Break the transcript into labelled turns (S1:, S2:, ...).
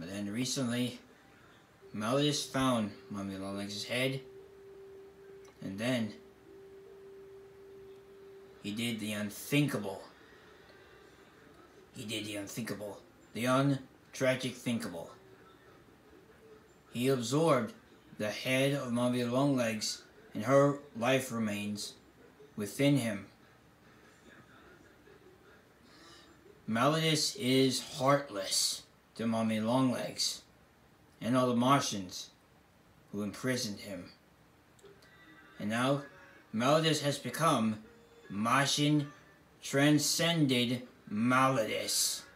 S1: But then recently, Malladus found Mommy Longlegs' head, and then he did the unthinkable. He did the unthinkable. The untragic thinkable. He absorbed the head of Mommy Longlegs and her life remains within him. Malladus is heartless to Mommy Longlegs and all the Martians who imprisoned him. And now, Malladus has become Martian Transcended Malladus.